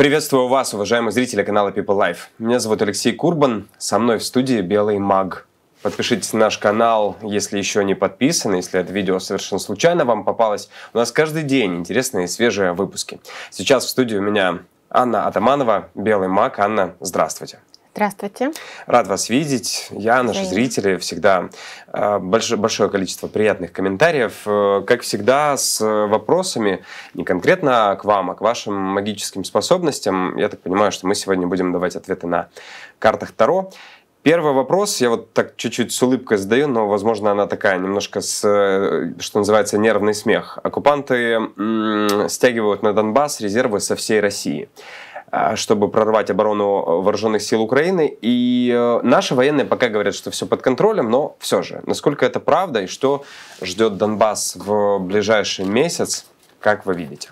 Приветствую вас, уважаемые зрители канала People Life. Меня зовут Алексей Курбан, со мной в студии Белый Маг. Подпишитесь на наш канал, если еще не подписаны, если это видео совершенно случайно вам попалось. У нас каждый день интересные и свежие выпуски. Сейчас в студии у меня Анна Атаманова, Белый Маг. Анна, здравствуйте. Здравствуйте. Рад вас видеть. Я, наши зрители, всегда большое количество приятных комментариев. Как всегда, с вопросами не конкретно к вам, а к вашим магическим способностям. Я так понимаю, что мы сегодня будем давать ответы на картах Таро. Первый вопрос, я вот так чуть-чуть с улыбкой задаю, но, возможно, она такая немножко что называется, нервный смех. Оккупанты стягивают на Донбасс резервы со всей России, чтобы прорвать оборону вооруженных сил Украины. И наши военные пока говорят, что все под контролем, но все же, насколько это правда и что ждет Донбасс в ближайший месяц, как вы видите?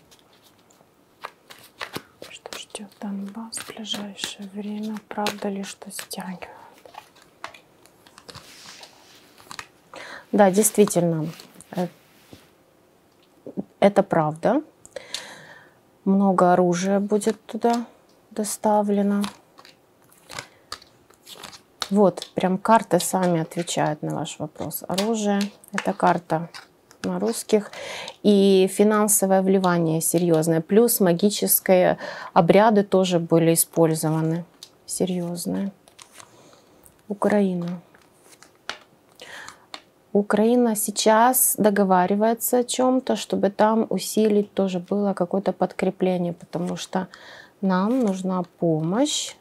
Что ждет Донбасс в ближайшее время? Правда ли, что стягивают? Да, действительно, это правда. Много оружия будет туда доставлено. Вот, прям карты сами отвечают на ваш вопрос. Оружие — это карта на русских. И финансовое вливание серьезное. Плюс магические обряды тоже были использованы. Серьезные. Украина. Украина сейчас договаривается о чем-то, чтобы там усилить тоже было какое-то подкрепление, потому что нам нужна помощь.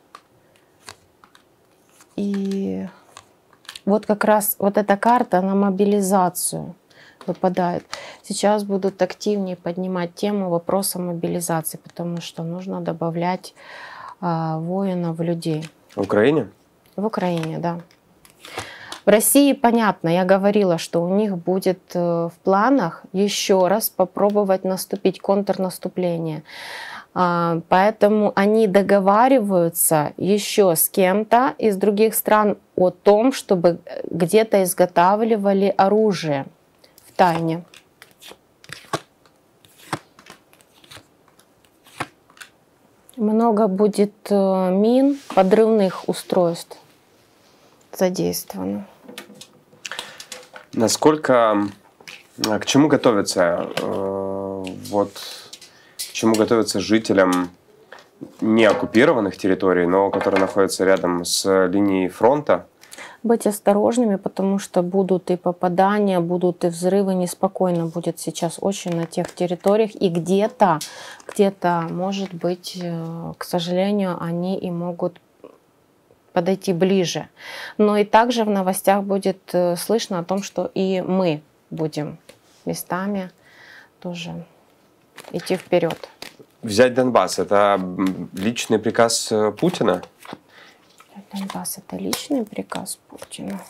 И вот как раз вот эта карта на мобилизацию выпадает. Сейчас будут активнее поднимать тему вопроса мобилизации, потому что нужно добавлять воинов, людей. В Украине? В Украине, да. В России, понятно, я говорила, что у них будет в планах еще раз попробовать наступить, контрнаступление. Поэтому они договариваются еще с кем-то из других стран о том, чтобы где-то изготавливали оружие в тайне. Много будет мин, подрывных устройств задействовано. Насколько, к чему готовятся, к чему готовятся жителям не оккупированных территорий, но которые находятся рядом с линией фронта? Быть осторожными, потому что будут и попадания, будут и взрывы, неспокойно будет сейчас очень на тех территориях. И где-то, может быть, к сожалению, они и могут подойти ближе. Но и также в новостях будет слышно о том, что и мы будем местами тоже идти вперед. Взять Донбасс — это личный приказ Путина? Донбасс — это личный приказ Путина.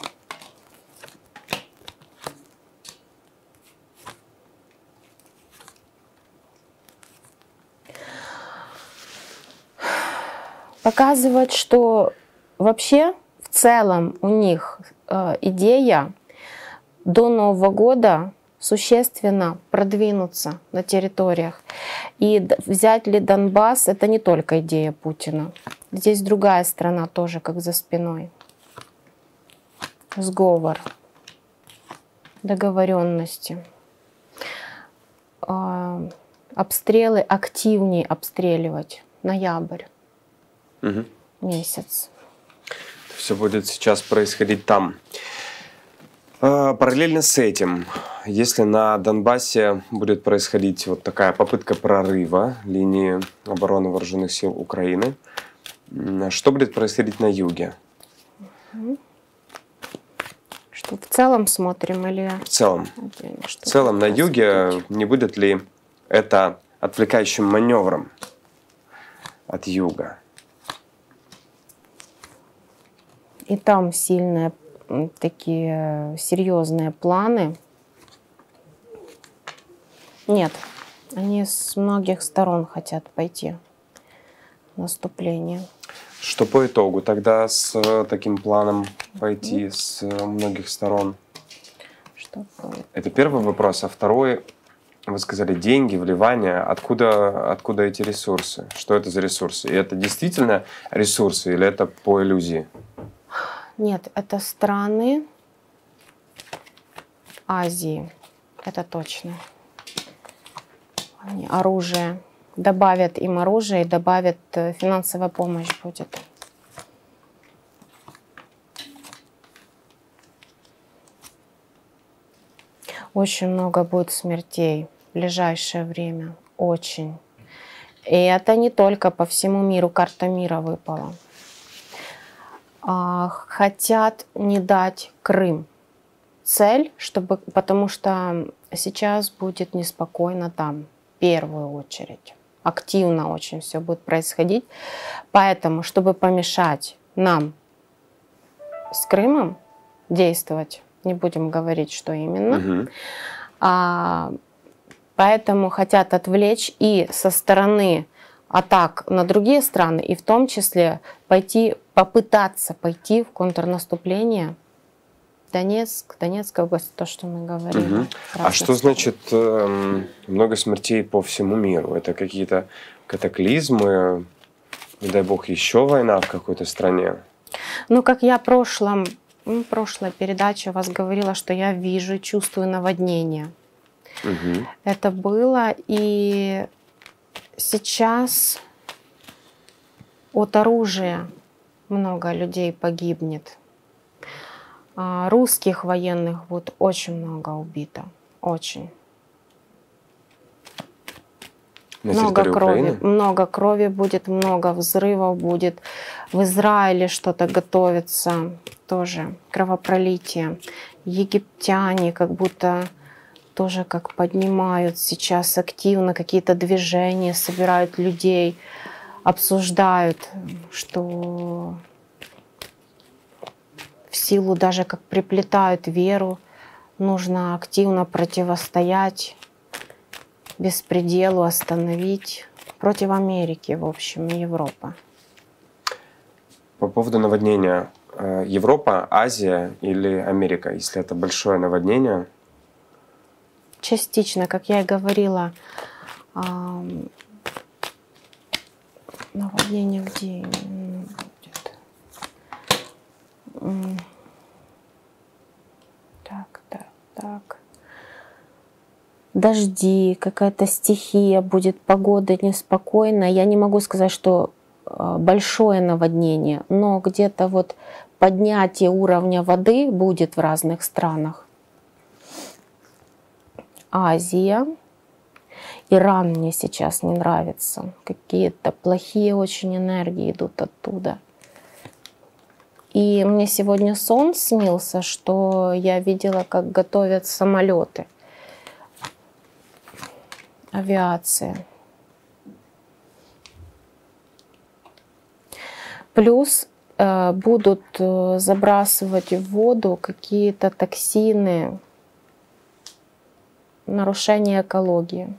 Показывает, что вообще, в целом, у них идея до Нового года существенно продвинуться на территориях. И взять ли Донбасс — это не только идея Путина. Здесь другая страна тоже, как за спиной. Сговор, договоренности. Обстрелы, активнее обстреливать. Ноябрь. Месяц. Все будет сейчас происходить там. Параллельно с этим, если на Донбассе будет происходить вот такая попытка прорыва линии обороны вооруженных сил Украины, что будет происходить на юге? Что в целом смотрим или... В целом. В целом на юге не будет ли это отвлекающим маневром от юга? И там сильные такие серьезные планы. Нет, они с многих сторон хотят пойти в наступление. Что по итогу тогда с таким планом пойти с многих сторон? Что по... Это первый вопрос. А второй, Вы сказали деньги, вливания. Откуда эти ресурсы? Что это за ресурсы? И это действительно ресурсы или это по иллюзии? Нет, это страны Азии. Это точно. Оружие. Добавят им оружие и добавят финансовая помощь будет. Очень много будет смертей в ближайшее время. Очень. И это не только по всему миру. Карта мира выпала. Хотят не дать Крым. Цель, потому что сейчас будет неспокойно там, в первую очередь. Активно очень все будет происходить. Поэтому, чтобы помешать нам с Крымом действовать, не будем говорить, что именно, поэтому хотят отвлечь и со стороны атак на другие страны, и в том числе попытаться пойти в контрнаступление. Донецкая область, то, что мы говорили. А что значит много смертей по всему миру? Это какие-то катаклизмы? Не дай бог, еще война в какой-то стране? Ну, как я прошлой передаче у вас говорила, что я вижу и чувствую наводнение. Это было, и сейчас от оружия много людей погибнет. Русских военных будет очень много убито. Очень. Много крови будет, много взрывов будет. В Израиле что-то готовится, тоже кровопролитие. Египтяне как будто тоже как поднимают сейчас активно какие-то движения, собирают людей, обсуждают, что в силу даже как приплетают веру, нужно активно противостоять беспределу, остановить против Америки, в общем, и Европы. По поводу наводнения. Европа, Азия или Америка, если это большое наводнение? Частично, как я и говорила, наводнение где будет? Так. Дожди, какая-то стихия будет, погода неспокойная. Я не могу сказать, что большое наводнение, но где-то вот поднятие уровня воды будет в разных странах. Азия. Иран мне сейчас не нравится. Какие-то плохие очень энергии идут оттуда. И мне сегодня сон снился, что я видела, как готовят самолеты. Авиация. Плюс будут забрасывать в воду какие-то токсины, нарушение экологии.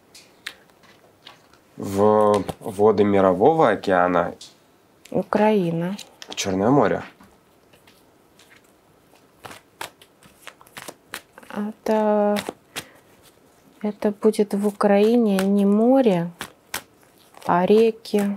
В воды Мирового океана? Украина. Черное море? Это будет в Украине не море, а реки,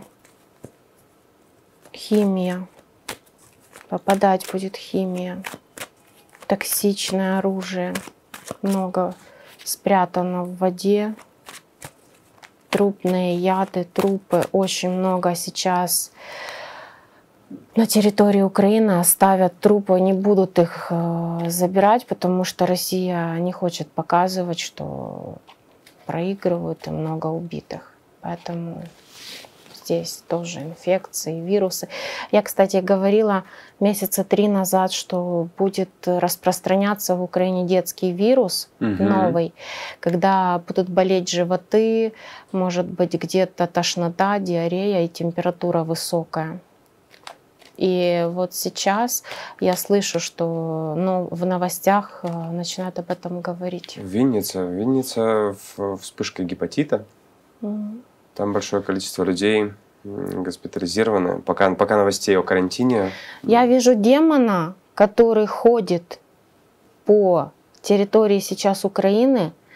химия. Попадать будет химия, токсичное оружие, много спрятано в воде, трупные яды, трупы, очень много сейчас. На территории Украины оставят трупы, не будут их забирать, потому что Россия не хочет показывать, что проигрывают и много убитых. Поэтому здесь тоже инфекции, вирусы. Я, кстати, говорила месяца 3 назад, что будет распространяться в Украине детский вирус новый, когда будут болеть животы, может быть где-то тошнота, диарея и температура высокая. И вот сейчас я слышу, что в новостях начинают об этом говорить. Винница вспышка гепатита. Там большое количество людей госпитализированы. Пока новостей о карантине. Я вижу демона, который ходит по территории сейчас Украины,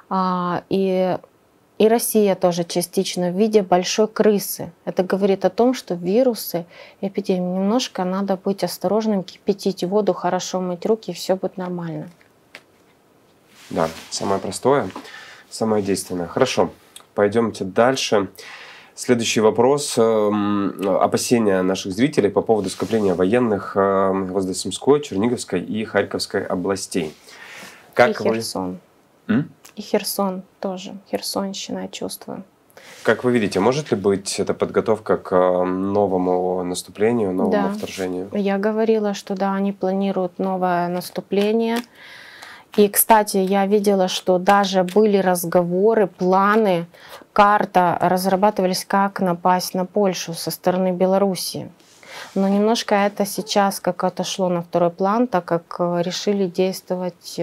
И Россия тоже частично в виде большой крысы. Это говорит о том, что вирусы, эпидемии, немножко надо быть осторожным, кипятить воду, хорошо мыть руки, и все будет нормально. Да, самое простое, самое действенное. Хорошо, пойдемте дальше. Следующий вопрос. Опасения наших зрителей по поводу скопления военных в Гвоздосемской, Черниговской и Харьковской областей. Как и Херсон. И Херсон тоже. Херсонщина, я чувствую. Как вы видите, может ли быть это подготовка к новому наступлению, новому вторжению? Я говорила, что да, они планируют новое наступление. И, кстати, я видела, что даже были разговоры, планы, карта разрабатывались, как напасть на Польшу со стороны Белоруссии. Но немножко это сейчас как отошло на второй план, так как решили действовать,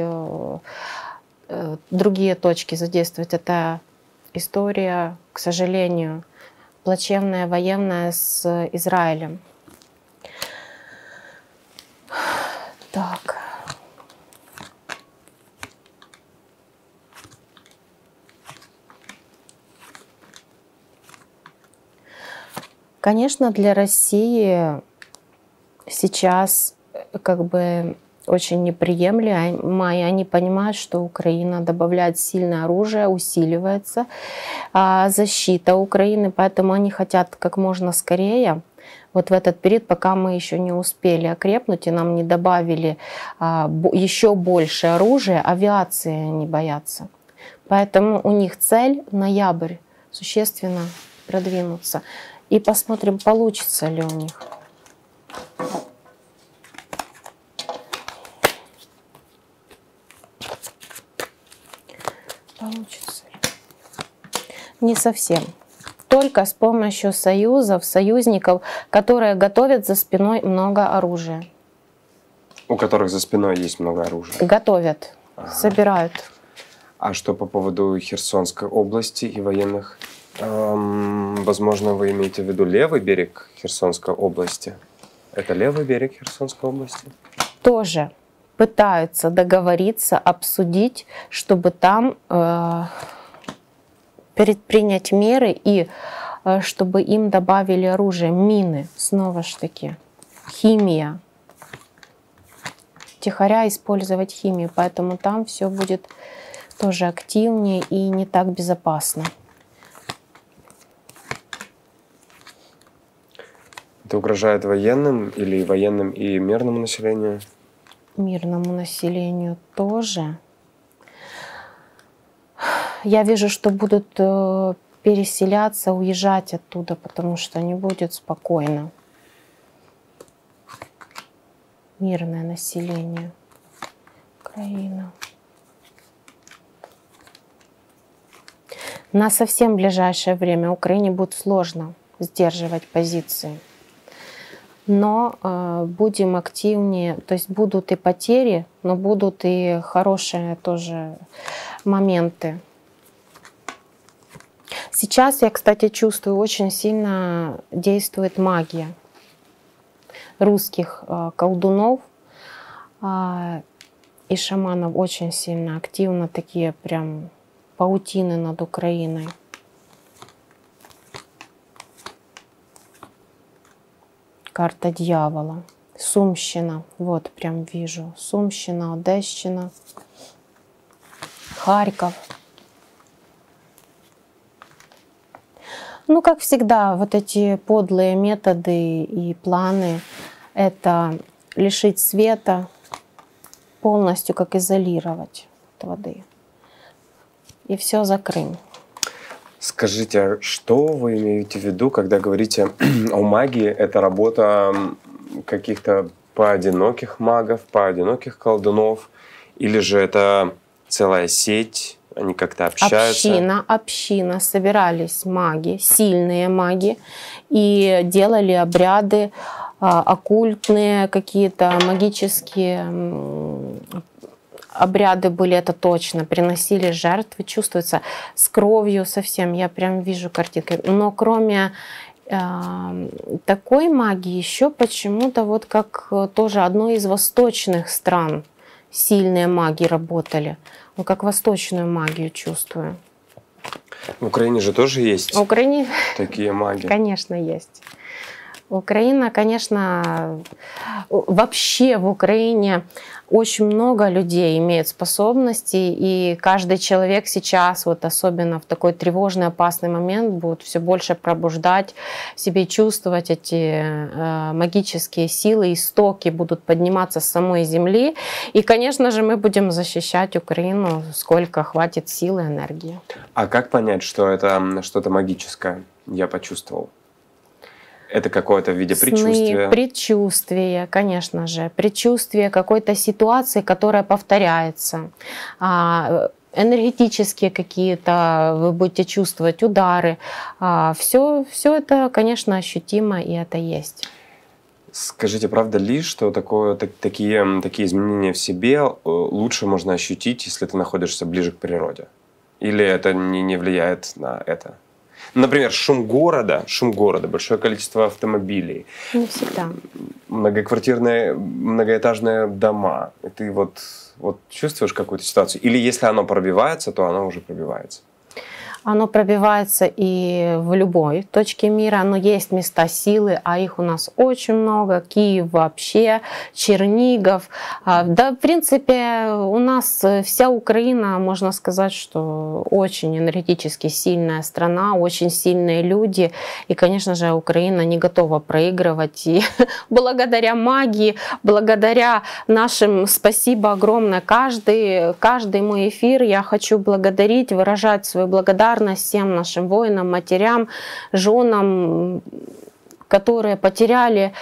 другие точки задействовать. Это история, к сожалению, плачевная военная с Израилем. Так. Конечно, для России сейчас как бы очень неприемлемо, и они понимают, что Украина добавляет сильное оружие, усиливается защита Украины, поэтому они хотят как можно скорее, вот в этот период, пока мы еще не успели окрепнуть и нам не добавили еще больше оружия, авиации они боятся. Поэтому у них цель ноябрь существенно продвинуться. И посмотрим, получится ли у них. Получится ли? Не совсем. Только с помощью союзов, союзников, которые готовят за спиной много оружия. У которых за спиной есть много оружия? Готовят, собирают. А что по поводу Херсонской области и военных? Возможно, вы имеете в виду левый берег Херсонской области? Это левый берег Херсонской области? Тоже пытаются договориться, обсудить, чтобы там предпринять меры и чтобы им добавили оружие, мины, снова ж таки, химия. Втихаря использовать химию, поэтому там все будет тоже активнее и не так безопасно. Это угрожает военным или военным и мирному населению? Мирному населению тоже. Я вижу, что будут переселяться, уезжать оттуда, потому что не будет спокойно. Мирное население. Украина. На совсем ближайшее время Украине будет сложно сдерживать позиции. Но будем активнее, то есть будут и потери, но будут и хорошие тоже моменты. Сейчас я, кстати, чувствую, очень сильно действует магия русских колдунов и шаманов, очень сильно активно, такие прям паутины над Украиной. Карта дьявола. Сумщина. Вот прям вижу. Сумщина, Одещина, Харьков. Ну, как всегда, вот эти подлые методы и планы — это лишить света, полностью как изолировать от воды. И все за Крым. Скажите, что вы имеете в виду, когда говорите о магии? Это работа каких-то поодиноких магов, поодиноких колдунов? Или же это целая сеть, они как-то общаются? Община. Собирались маги, сильные маги, и делали обряды оккультные, какие-то магические обряды были, это точно, приносили жертвы, чувствуется с кровью совсем, я прям вижу картинки. Но кроме такой магии еще почему-то вот как тоже одной из восточных стран сильные маги работали. Ну, как восточную магию чувствую. В Украине же тоже есть В Украине, такие маги. конечно, есть. Украина, конечно, вообще в Украине очень много людей имеет способности, и каждый человек сейчас, вот особенно в такой тревожный, опасный момент, будет все больше пробуждать в себе, чувствовать эти магические силы, истоки будут подниматься с самой земли. И, конечно же, мы будем защищать Украину, сколько хватит силы и энергии. А как понять, что это что-то магическое? Я почувствовал. Это какое-то в виде предчувствия? Предчувствие, конечно же. Предчувствие какой-то ситуации, которая повторяется. Энергетические какие-то, вы будете чувствовать удары. Все это, конечно, ощутимо, и это есть. Скажите, правда ли, что такие изменения в себе лучше можно ощутить, если ты находишься ближе к природе? Или это не влияет на это? Например, шум города, большое количество автомобилей. Не всегда. Многоквартирные, многоэтажные дома. И ты вот чувствуешь какую-то ситуацию? Или если оно пробивается, то оно уже пробивается? Оно пробивается и в любой точке мира, но есть места силы, а их у нас очень много. Киев вообще, Чернигов. Да, в принципе, у нас вся Украина, можно сказать, что очень энергетически сильная страна, очень сильные люди. И, конечно же, Украина не готова проигрывать. И благодаря магии, благодаря нашим спасибо огромное. Каждый мой эфир я хочу благодарить, выражать свою благодарность всем нашим воинам, матерям, женам, которые потеряли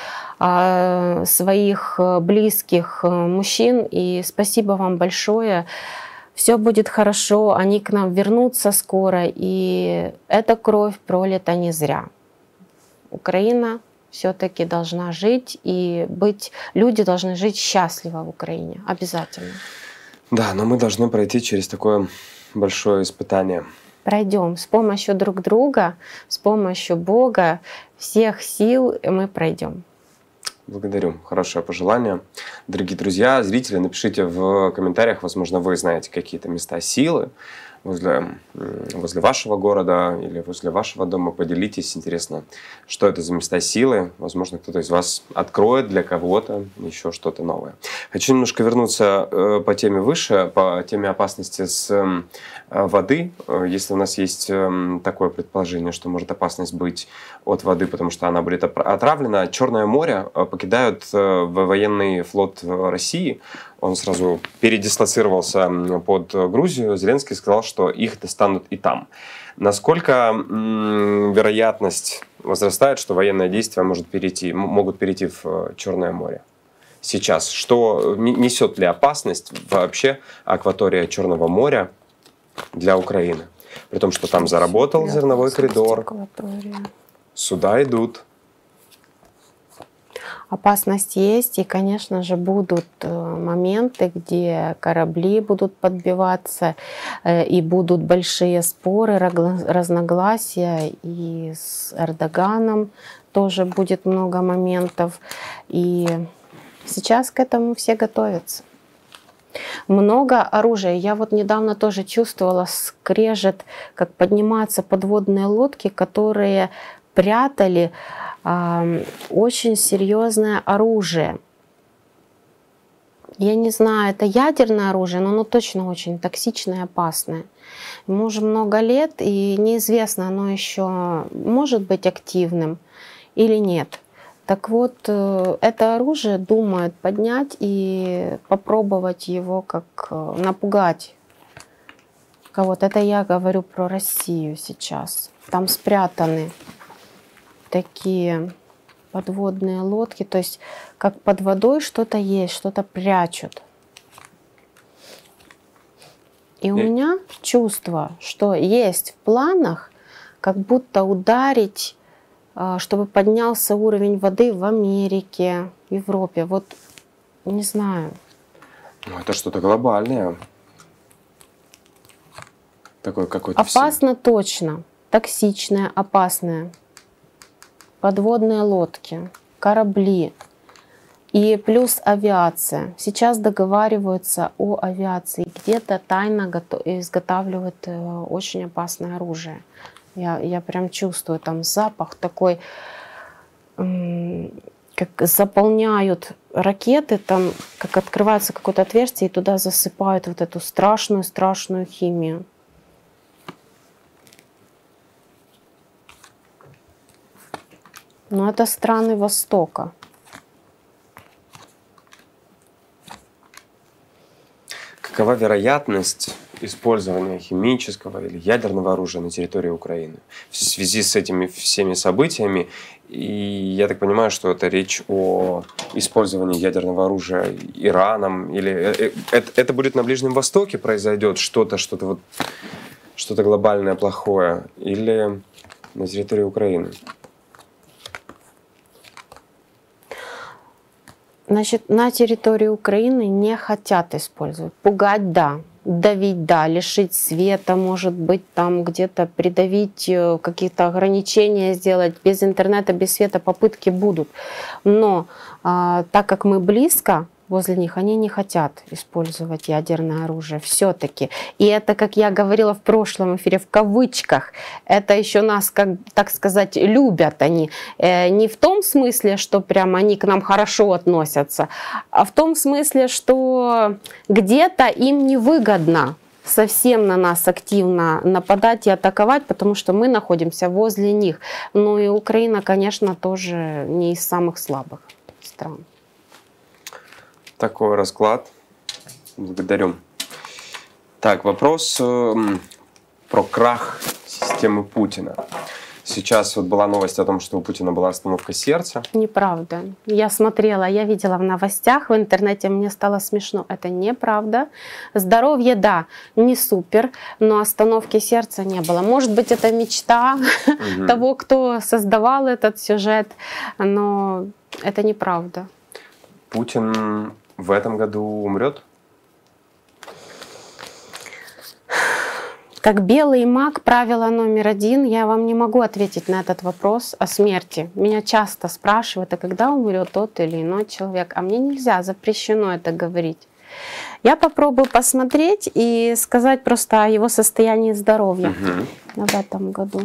своих близких мужчин. И спасибо вам большое. Все будет хорошо, они к нам вернутся скоро. И эта кровь пролита не зря. Украина все-таки должна жить и быть... Люди должны жить счастливо в Украине. Обязательно. Да, но мы должны пройти через такое большое испытание. Пройдем с помощью друг друга, с помощью Бога, всех сил мы пройдем. Благодарю. Хорошее пожелание. Дорогие друзья, зрители, напишите в комментариях, возможно, вы знаете какие-то места силы возле вашего города или возле вашего дома. Поделитесь, интересно, что это за места силы. Возможно, кто-то из вас откроет для кого-то еще что-то новое. Хочу немножко вернуться по теме выше, по теме опасности с воды. Если у нас есть такое предположение, что может опасность быть от воды, потому что она будет отравлена, Черное море покидают военный флот России. Он сразу передислоцировался под Грузию. Зеленский сказал, что их достанут и там. Насколько вероятность возрастает, что военные действия могут перейти в Черное море? Сейчас. Что несет ли опасность вообще акватория Черного моря для Украины? При том, что там заработал зерновой коридор. Сюда идут. Опасность есть, и, конечно же, будут моменты, где корабли будут подбиваться, и будут большие споры, разногласия, и с Эрдоганом тоже будет много моментов. И сейчас к этому все готовятся. Много оружия. Я вот недавно тоже чувствовала скрежет, как поднимаются подводные лодки, которые прятали очень серьезное оружие. Я не знаю, это ядерное оружие, но оно точно очень токсичное и опасное. Ему уже много лет, и неизвестно, оно еще может быть активным или нет. Так вот, это оружие думают поднять и попробовать его как напугать кого-то. Это я говорю про Россию сейчас. Там спрятаны такие подводные лодки, то есть как под водой что-то есть, что-то прячут. И у меня чувство, что есть в планах как будто ударить, чтобы поднялся уровень воды в Америке, в Европе. Вот не знаю. Ну, это что-то глобальное. Такое какое-то опасно точно. Токсичное, опасное. Подводные лодки, корабли. И плюс авиация. Сейчас договариваются о авиации. Где-то тайно изготавливают очень опасное оружие. Я прям чувствую там запах такой, как заполняют ракеты, там как открывается какое-то отверстие, и туда засыпают вот эту страшную химию. Но это страны Востока. Какова вероятность использования химического или ядерного оружия на территории Украины в связи с этими всеми событиями? И я так понимаю, что это речь о использовании ядерного оружия Ираном, или это будет на Ближнем Востоке произойдет что-то глобальное плохое, или на территории Украины? Значит, на территории Украины не хотят использовать. Пугать, да. Давить, да. Лишить света, может быть, там где-то придавить, какие-то ограничения сделать. Без интернета, без света попытки будут. Но так как мы близко возле них, они не хотят использовать ядерное оружие все-таки. И это, как я говорила в прошлом эфире, в кавычках, это еще нас, как, так сказать, любят они. Не в том смысле, что прям они к нам хорошо относятся, а в том смысле, что где-то им невыгодно совсем на нас активно нападать и атаковать, потому что мы находимся возле них. Ну и Украина, конечно, тоже не из самых слабых стран. Такой расклад. Благодарю. Так, вопрос про крах системы Путина. Сейчас вот была новость о том, что у Путина была остановка сердца. Неправда. Я смотрела, я видела в новостях, в интернете, мне стало смешно. Это неправда. Здоровье, да, не супер, но остановки сердца не было. Может быть, это мечта того, кто создавал этот сюжет, но это неправда. Путин в этом году умрет? Как белый маг, правило номер 1, я вам не могу ответить на этот вопрос о смерти. Меня часто спрашивают, а когда умрет тот или иной человек? А мне нельзя, запрещено это говорить. Я попробую посмотреть и сказать просто о его состоянии здоровья в этом году.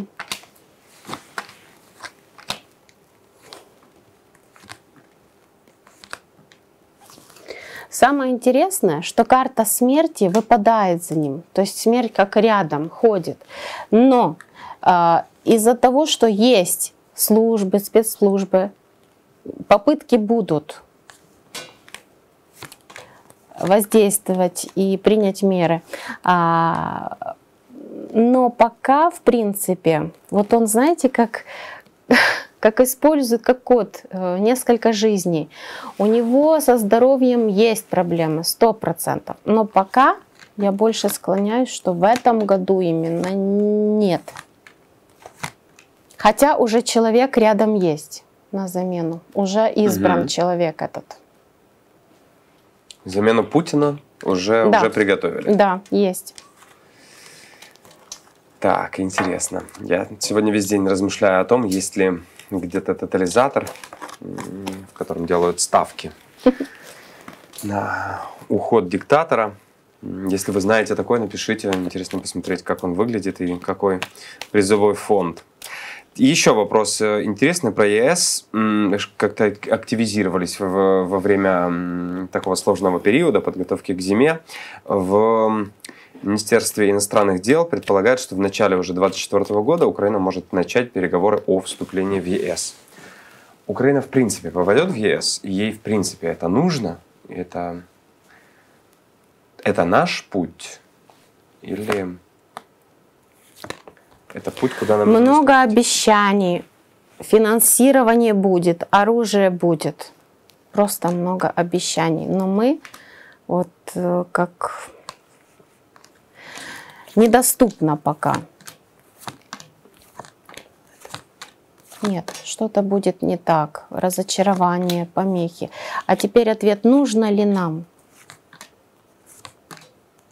Самое интересное, что карта смерти выпадает за ним. То есть смерть как рядом ходит. Но из-за того, что есть службы, спецслужбы, попытки будут воздействовать и принять меры. Но пока, в принципе, вот он, знаете, как использует, как кот, несколько жизней. У него со здоровьем есть проблемы, 100%. Но пока я больше склоняюсь, что в этом году именно нет. Хотя уже человек рядом есть на замену. Уже избран человек этот. Замену Путина уже приготовили? Да, есть. Так, интересно. Я сегодня весь день размышляю о том, есть ли где-то тотализатор, в котором делают ставки на уход диктатора. Если вы знаете такой, напишите. Интересно посмотреть, как он выглядит и какой призовой фонд. И еще вопрос интересный про ЕС. Как-то активизировались во время такого сложного периода подготовки к зиме. В Министерстве иностранных дел предполагают, что в начале уже 2024 года Украина может начать переговоры о вступлении в ЕС. Украина в принципе попадет в ЕС, и ей в принципе это нужно? Это наш путь? Или это путь, куда нам... Много обещаний, финансирование будет, оружие будет. Просто много обещаний. Но мы вот как... недоступно пока. Нет, что-то будет не так. Разочарование, помехи. А теперь ответ, нужно ли нам?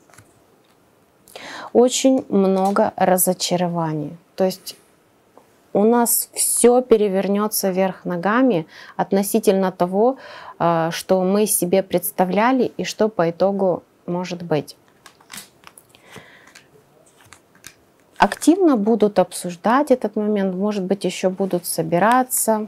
Очень много разочарований. То есть у нас все перевернется вверх ногами относительно того, что мы себе представляли и что по итогу может быть. Активно будут обсуждать этот момент, может быть, еще будут собираться.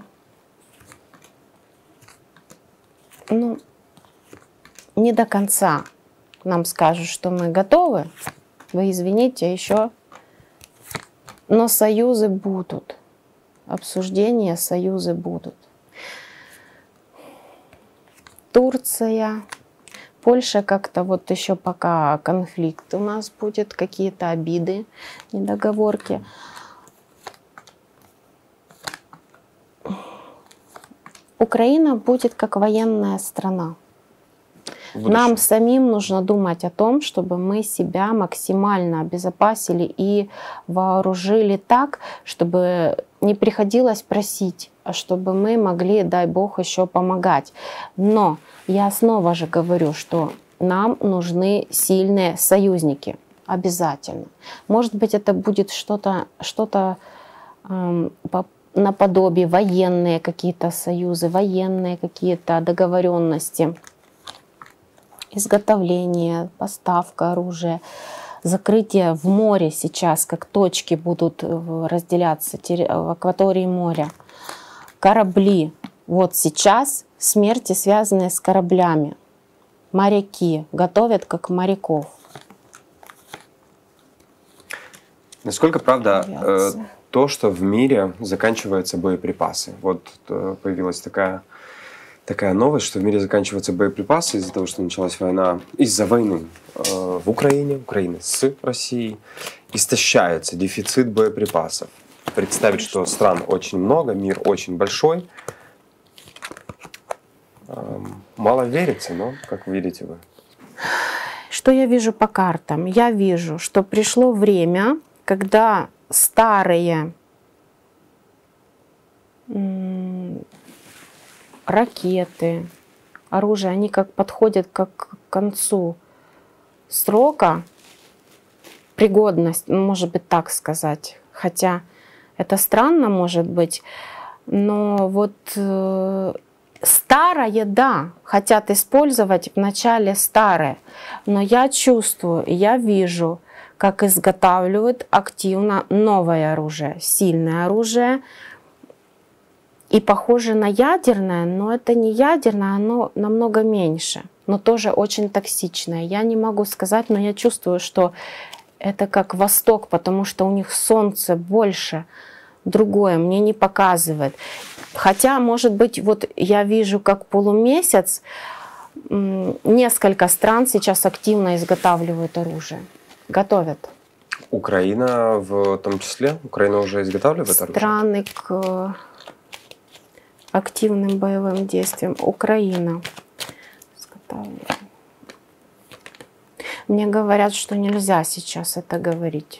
Ну, не до конца нам скажут, что мы готовы. Вы извините, еще. Но союзы будут. Обсуждения, союзы будут. Турция, Польша как-то вот еще пока конфликт у нас будет, какие-то обиды, недоговорки. Украина будет как военная страна. Нам самим нужно думать о том, чтобы мы себя максимально обезопасили и вооружили так, чтобы не приходилось просить, а чтобы мы могли, дай Бог, еще помогать. Но я снова же говорю, что нам нужны сильные союзники. Обязательно. Может быть, это будет что-то наподобие военные какие-то союзы, военные какие-то договоренности. Изготовление, поставка оружия, закрытие в море сейчас, как точки будут разделяться в акватории моря. Корабли. Вот сейчас смерти, связанные с кораблями. Моряки готовят как моряков. Насколько правда то, что в мире заканчиваются боеприпасы? Вот появилась такая новость, что в мире заканчиваются боеприпасы из-за того, что началась война, из-за войны в Украине с Россией, истощается дефицит боеприпасов. Представить, что стран очень много, мир очень большой. Мало верится, но как видите вы? Что я вижу по картам? Я вижу, что пришло время, когда старые ракеты, оружие, они как подходят как к концу срока, пригодность, может быть, так сказать. Хотя это странно, может быть, но вот старое, да, хотят использовать вначале старое, но я чувствую, я вижу, как изготавливают активно новое оружие, сильное оружие, и похоже на ядерное, но это не ядерное, оно намного меньше, но тоже очень токсичное. Я не могу сказать, но я чувствую, что это как Восток, потому что у них солнце больше, другое, мне не показывает. Хотя, может быть, вот я вижу, как полумесяц, несколько стран сейчас активно изготавливают оружие, готовят. Украина в том числе? Украина уже изготавливает оружие? Страны к активным боевым действиям. Украина. Мне говорят, что нельзя сейчас это говорить.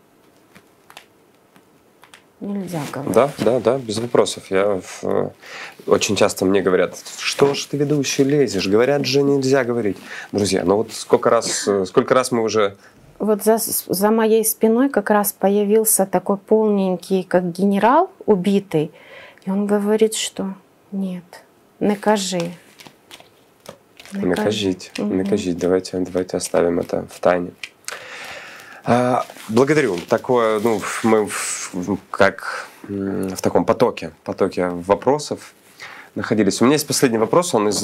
Нельзя говорить. Да, без вопросов. Очень часто мне говорят, что ж ты, ведущий, лезешь? Говорят же, нельзя говорить. Друзья, ну вот сколько раз мы уже... Вот за моей спиной как раз появился такой полненький, как генерал, убитый. И он говорит, что нет, не кажи. Не кажіть. Давайте оставим это в тайне. Благодарю. Такое, мы как в таком потоке вопросов находились. У меня есть последний вопрос, он из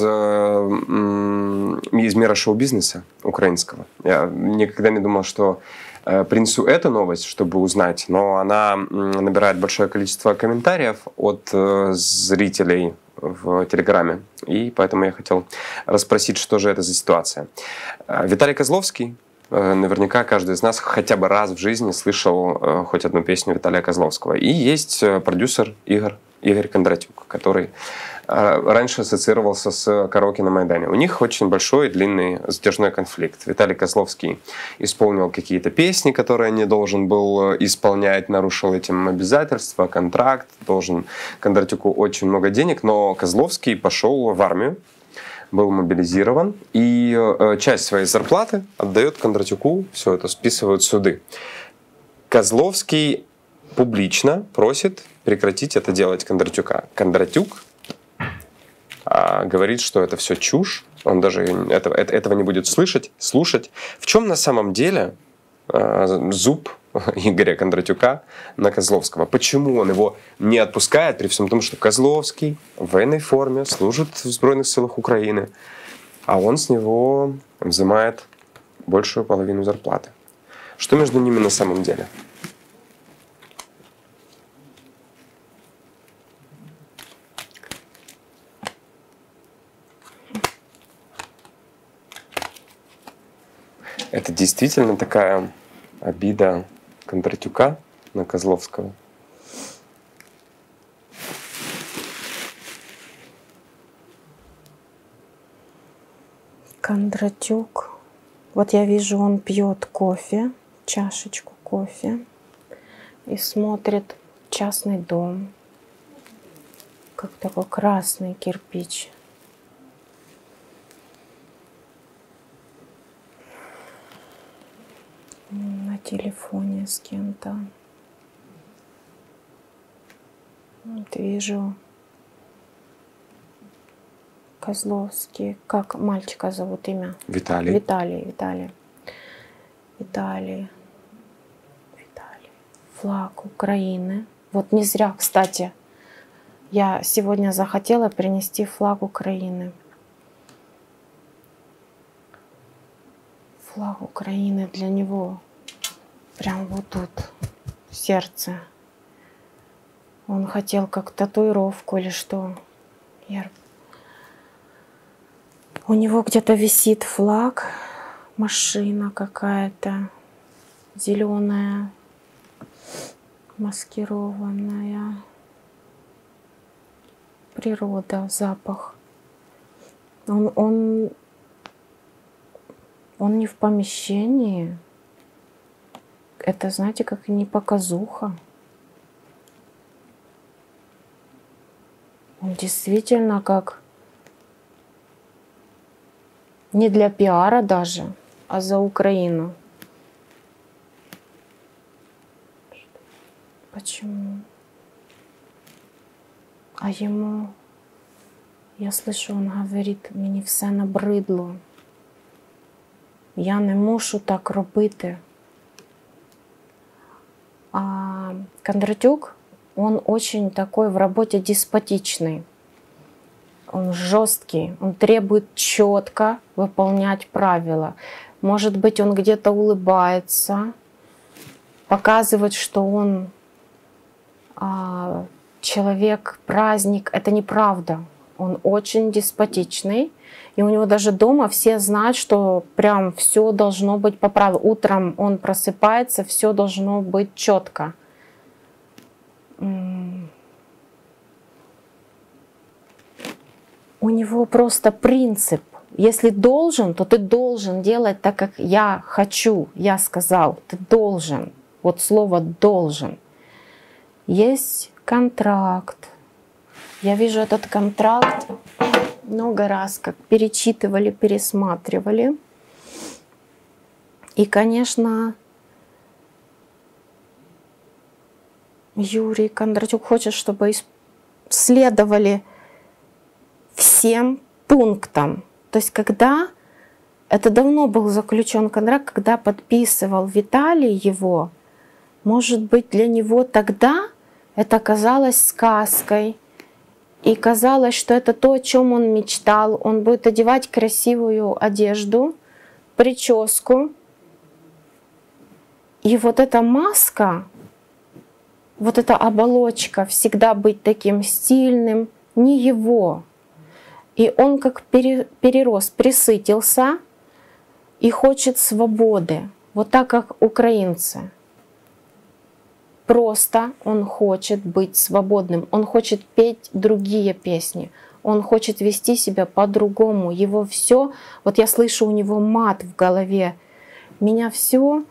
мира шоу-бизнеса украинского. Я никогда не думал, что принесу эту новость, чтобы узнать, но она набирает большое количество комментариев от зрителей в Телеграме, и поэтому я хотел расспросить, что же это за ситуация. Виталий Козловский, наверняка каждый из нас хотя бы раз в жизни слышал хоть одну песню Виталия Козловского. И есть продюсер Игорь Кондратюк, который раньше ассоциировался с караоке на Майдане. У них очень большой, длинный, затяжной конфликт. Виталий Козловский исполнил какие-то песни, которые не должен был исполнять, нарушил этим обязательства, контракт, должен Кондратюку очень много денег, но Козловский пошел в армию, был мобилизирован, и часть своей зарплаты отдает Кондратюку, все это списывают суды. Козловский публично просит прекратить это делать Кондратюка. Кондратюк говорит, что это все чушь, он даже этого не будет слушать. В чем на самом деле зуб Игоря Кондратюка на Козловского? Почему он его не отпускает, при всем том, что Козловский в военной форме служит в Збройных силах Украины, а он с него взимает большую половину зарплаты? Что между ними на самом деле? Это действительно такая обида Кондратюка на Козловского? Кондратюк. Вот я вижу, он пьет кофе, чашечку кофе, и смотрит частный дом, как такой красный кирпич. На телефоне с кем-то. Вот вижу Козловский. Как мальчика зовут, имя? Виталий. Виталий. Флаг Украины. Вот не зря, кстати, я сегодня захотела принести флаг Украины. Флаг Украины для него прям вот тут, в сердце. Он хотел как татуировку или что. У него где-то висит флаг, машина какая-то зеленая, маскированная. Природа, запах. Он не в помещении. Это, знаете, как не показуха. Он действительно как не для пиара даже, а за Украину. Почему? А ему, я слышу, он говорить, мені все набридло. Я не мушу так робити. А Кондратюк, он очень такой в работе деспотичный. Он жесткий, он требует четко выполнять правила. Может быть, он где-то улыбается, показывает, что он человек, праздник. Это неправда. Он очень деспотичный. И у него даже дома все знают, что прям все должно быть по правилам. Утром он просыпается, все должно быть четко. У него просто принцип. Если должен, то ты должен делать так, как я хочу. Я сказал, ты должен. Вот слово «должен». Есть контракт. Я вижу этот контракт много раз, как перечитывали, пересматривали. И, конечно, Юрий Кондратюк хочет, чтобы следовали всем пунктам. То есть, когда это давно был заключен контракт, когда подписывал Виталий его, может быть, для него тогда это казалось сказкой. И казалось, что это то, о чем он мечтал. Он будет одевать красивую одежду, прическу. И вот эта маска, вот эта оболочка, всегда быть таким стильным, не его. И он как перерос, присытился и хочет свободы. Вот так, как украинцы. Просто он хочет быть свободным, он хочет петь другие песни, он хочет вести себя по-другому. Его все, вот я слышу у него мат в голове, меня все,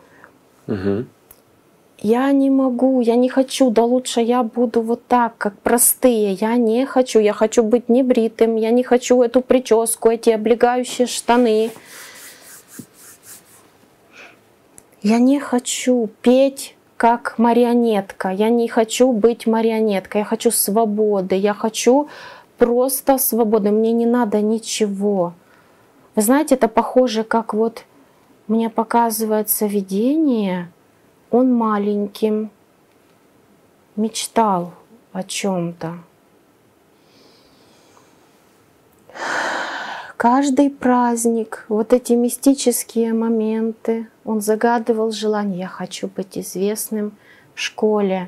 я не могу, я не хочу, да лучше я буду вот так, как простые, я не хочу, я хочу быть небритым, я не хочу эту прическу, эти облегающие штаны. Я не хочу петь как марионетка. Я не хочу быть марионеткой, я хочу свободы, я хочу просто свободы, мне не надо ничего. Вы знаете, это похоже, как вот мне показывается видение, он маленьким мечтал о чем-то. Каждый праздник, вот эти мистические моменты, он загадывал желание: я хочу быть известным в школе.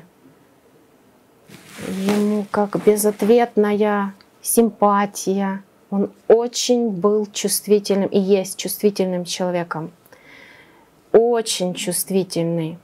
Ему как безответная симпатия. Он очень был чувствительным и есть чувствительным человеком. Очень чувствительный.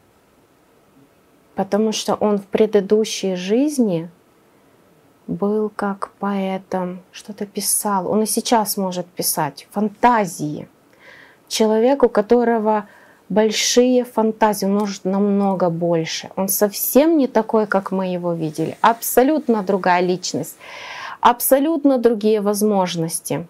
Потому что он в предыдущей жизни был как поэтом, что-то писал. Он и сейчас может писать фантазии. Человек, у которого большие фантазии, он может намного больше. Он совсем не такой, как мы его видели. Абсолютно другая личность, абсолютно другие возможности.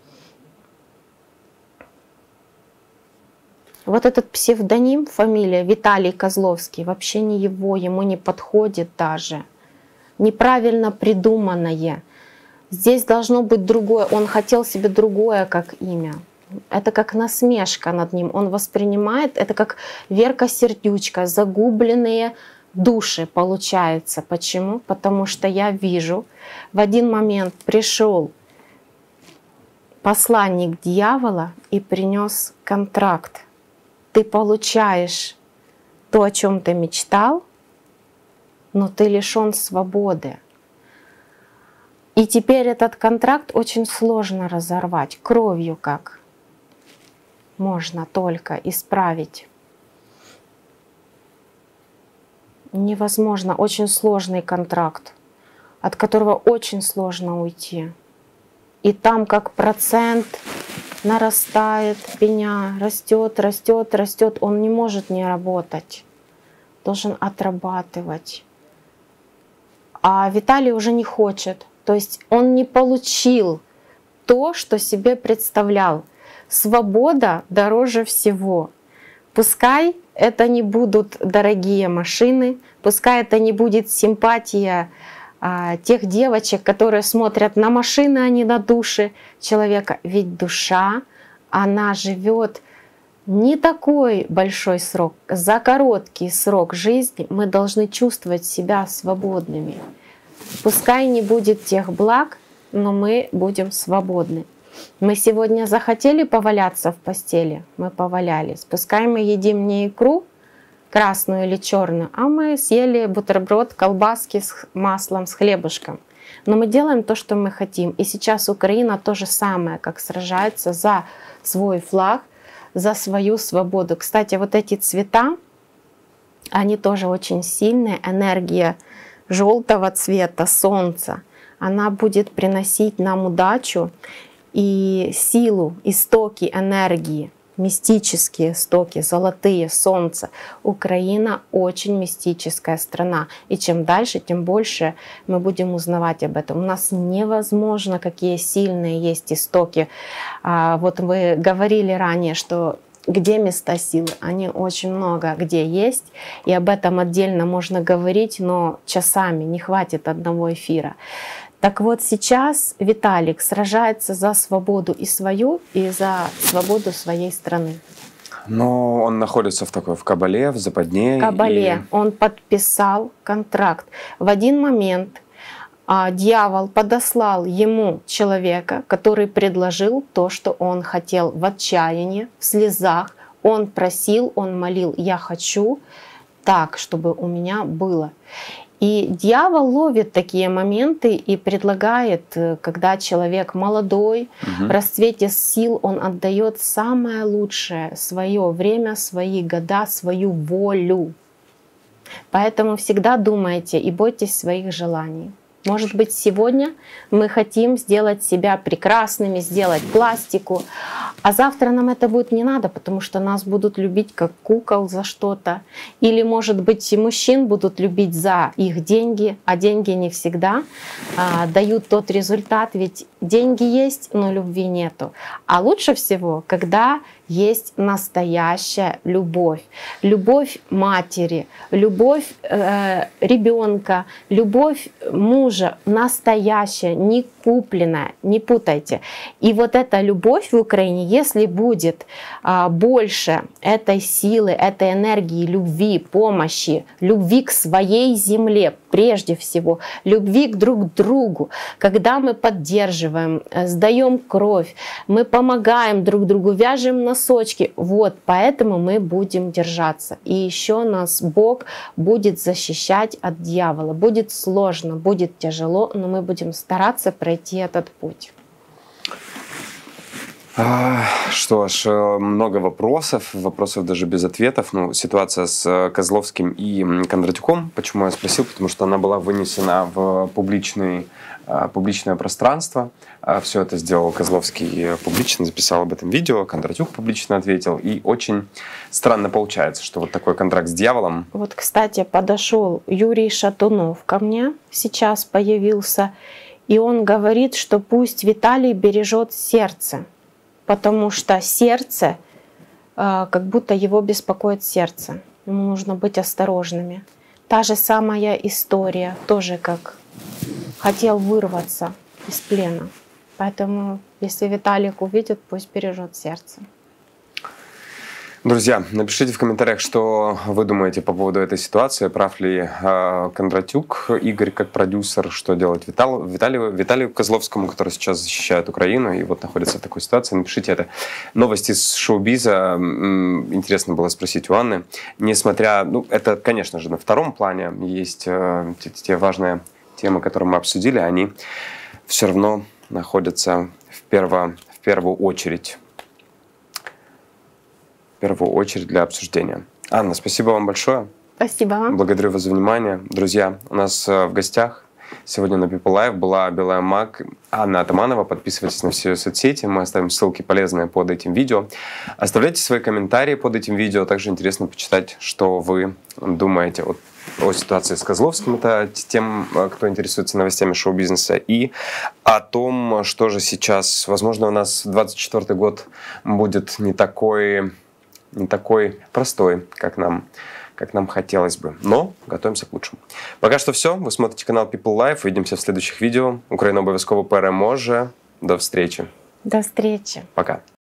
Вот этот псевдоним, фамилия Виталий Козловский, вообще не его, ему не подходит даже. Неправильно придуманное. Здесь должно быть другое. Он хотел себе другое как имя. Это как насмешка над ним. Он воспринимает это как Верка Сердючка, загубленные души получается. Почему? Потому что я вижу, в один момент пришел посланник дьявола и принес контракт. Ты получаешь то, о чем ты мечтал, но ты лишен свободы. И теперь этот контракт очень сложно разорвать. Кровью как можно только исправить. Невозможно. Очень сложный контракт, от которого очень сложно уйти. И там как процент нарастает, пеня растет, растет, растет. Он не может не работать. Должен отрабатывать. А Виталий уже не хочет. То есть он не получил то, что себе представлял. Свобода дороже всего. Пускай это не будут дорогие машины, пускай это не будет симпатия тех девочек, которые смотрят на машины, а не на души человека. Ведь душа, она живет не такой большой срок. За короткий срок жизни мы должны чувствовать себя свободными. Пускай не будет тех благ, но мы будем свободны. Мы сегодня захотели поваляться в постели, мы повалялись. Пускай мы едим не икру, красную или черную, а мы съели бутерброд, колбаски с маслом, с хлебушком. Но мы делаем то, что мы хотим. И сейчас Украина то же самое, как сражается за свой флаг, за свою свободу. Кстати, вот эти цвета, они тоже очень сильные. Энергия желтого цвета, солнца, она будет приносить нам удачу и силу, истоки энергии, мистические истоки, золотые, солнце. Украина очень мистическая страна. И чем дальше, тем больше мы будем узнавать об этом. У нас невозможно, какие сильные есть истоки. Вот вы говорили ранее, что где места силы? Они очень много где есть. И об этом отдельно можно говорить, но часами не хватит одного эфира. Так вот сейчас Виталик сражается за свободу и свою, и за свободу своей страны. Но он находится в кабале, в западне. В кабале. Он подписал контракт. В один момент дьявол подослал ему человека, который предложил то, что он хотел в отчаянии, в слезах. Он просил, он молил: я хочу так, чтобы у меня было. И дьявол ловит такие моменты и предлагает, когда человек молодой, в расцвете сил, он отдает самое лучшее, свое время, свои года, свою волю. Поэтому всегда думайте и бойтесь своих желаний. Может быть, сегодня мы хотим сделать себя прекрасными, сделать пластику, а завтра нам это будет не надо, потому что нас будут любить как кукол за что-то. Или, может быть, мужчин будут любить за их деньги, а деньги не всегда дают тот результат, ведь деньги есть, но любви нету. А лучше всего, когда есть настоящая любовь. Любовь матери, любовь ребенка, любовь мужа, настоящая, не купленная, не путайте. И вот эта любовь в Украине, если будет больше этой силы, этой энергии, любви, помощи, любви к своей земле, прежде всего, любви к друг другу, когда мы поддерживаем, сдаем кровь, мы помогаем друг другу, вяжем носочки, вот поэтому мы будем держаться. И еще нас Бог будет защищать от дьявола. Будет сложно, будет тяжело, но мы будем стараться пройти этот путь. Что ж, много вопросов даже без ответов. Ну, ситуация с Козловским и Кондратюком, почему я спросил, потому что она была вынесена в публичное пространство. Все это сделал Козловский публично, записал об этом видео, Кондратюк публично ответил. И очень странно получается, что вот такой контракт с дьяволом. Вот, кстати, подошел Юрий Шатунов ко мне, сейчас появился, и он говорит, что пусть Виталий бережет сердце. Потому что сердце, как будто его беспокоит сердце. Ему нужно быть осторожными. Та же самая история, тоже как хотел вырваться из плена. Поэтому, если Виталик увидит, пусть бережет сердце. Друзья, напишите в комментариях, что вы думаете по поводу этой ситуации. Прав ли Кондратюк, Игорь как продюсер, что делать Виталию Козловскому, который сейчас защищает Украину и вот находится в такой ситуации. Напишите это. Новости из шоу-биза. Интересно было спросить у Анны. Несмотря, это, конечно же, на втором плане. Есть те важные темы, которые мы обсудили, они все равно находятся в первую очередь для обсуждения. Анна, спасибо вам большое. Спасибо вам. Благодарю вас за внимание. Друзья, у нас в гостях сегодня на People Live была белая маг Анна Атаманова. Подписывайтесь на все ее соцсети. Мы оставим ссылки полезные под этим видео. Оставляйте свои комментарии под этим видео. Также интересно почитать, что вы думаете о ситуации с Козловским, это тем, кто интересуется новостями шоу-бизнеса, и о том, что же сейчас, возможно, у нас 24-й год будет не такой простой, как нам хотелось бы. Но готовимся к лучшему. Пока что все. Вы смотрите канал People Live. Увидимся в следующих видео. Україна обов'язково переможе. До встречи. До встречи. Пока.